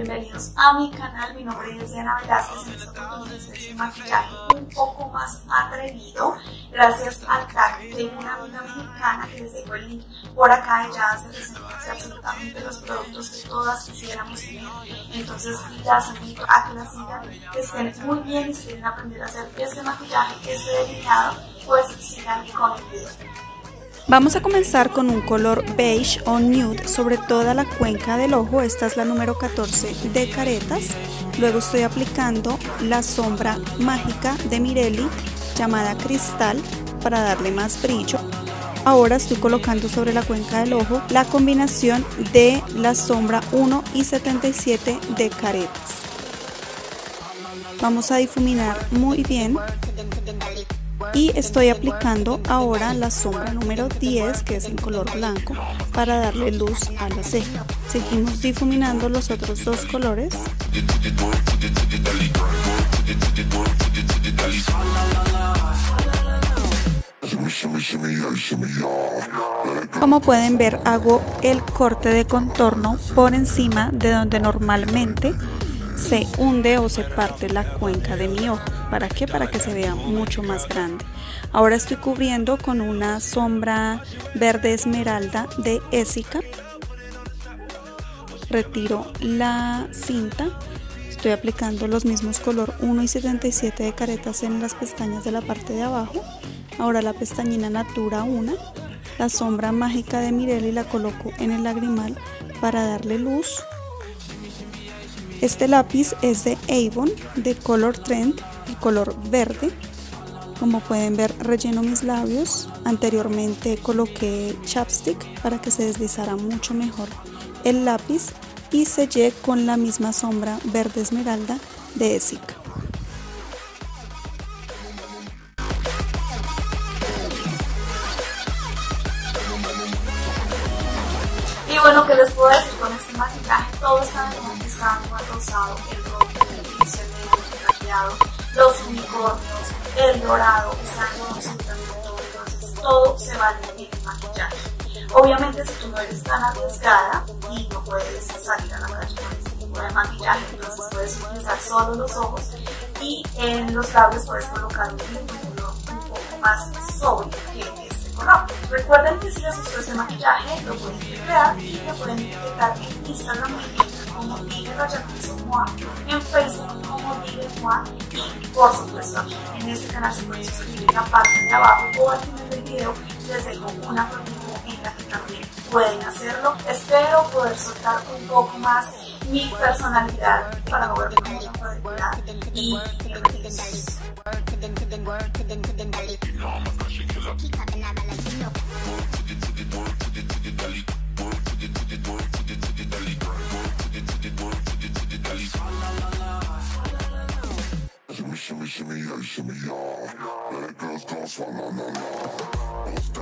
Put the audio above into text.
bienvenidos a mi canal. Mi nombre es Diana Velázquez. En esta oportunidad este maquillaje un poco más atrevido gracias al tag de una amiga mexicana que les dejo el link por acá. Ella hace reseñas de absolutamente los productos que todas quisiéramos tener, entonces las invito a que las sigan, que estén muy bien y si quieren aprender a hacer este maquillaje, este delineado, pues sigan con el video. Vamos a comenzar con un color beige o nude sobre toda la cuenca del ojo. Esta es la número 14 de Caretas. Luego estoy aplicando la sombra mágica de Mirelli llamada Cristal para darle más brillo. Ahora estoy colocando sobre la cuenca del ojo la combinación de la sombra 1 y 77 de Caretas. Vamos a difuminar muy bien. Y estoy aplicando ahora la sombra número 10, que es en color blanco, para darle luz a la ceja. Seguimos difuminando los otros dos colores. Como pueden ver, hago el corte de contorno por encima de donde normalmente se hunde o se parte la cuenca de mi ojo. ¿Para qué? Para que se vea mucho más grande. Ahora estoy cubriendo con una sombra verde esmeralda de Essica. Retiro la cinta. Estoy aplicando los mismos color 1 y 77 de Caretas en las pestañas de la parte de abajo. Ahora la pestañina Natura 1. La sombra mágica de Mirelli la coloco en el lagrimal para darle luz. Este lápiz es de Avon, de Color Trend, el color verde. Como pueden ver, relleno mis labios. Anteriormente coloqué chapstick para que se deslizara mucho mejor el lápiz y sellé con la misma sombra verde esmeralda de Essica. Y bueno, ¿qué les puedo decir con este maquillaje? Todo está garantizado, el rosado, el rojo, el pincel negro, el plateado, los unicornios, el dorado, está con absolutamente todo, entonces todo se vale en el maquillaje. Obviamente si tú no eres tan arriesgada y no puedes salir a la calle con este tipo de maquillaje, entonces puedes utilizar solo los ojos y en los labios puedes colocar un difuminador un poco más sobrio que este color. Recuerden que si les gustó este maquillaje lo pueden crear y me pueden etiquetar en Instagram como Digue_Moi, en Facebook como Digue_Moi y por supuesto aquí en este canal se pueden suscribir en la parte de abajo o al final del video les dejo una fotito en la que también pueden hacerlo. Espero poder soltar un poco más mi personalidad para moverme como una cuadrícula y bienvenidos. Shimmy, shimmy, yeah, shimmy, yeah. Let it girls go, swalla, la, la.